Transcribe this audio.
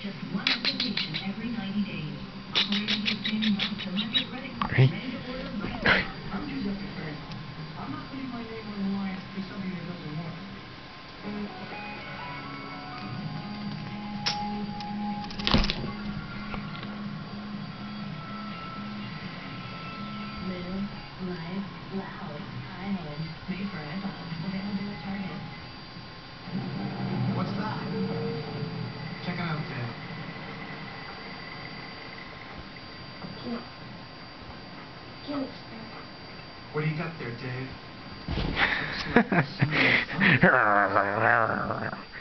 Just one application every 90 days. Operating within months of market ready. Ready? Ready to order right now. I'm just up to fair. I'm not putting my name on the line for something that doesn't work. Live, live, loud. iHome. Made for iPhone. Available at Target. What's that? Check it out, Dave. Give it. What do you got there, Dave?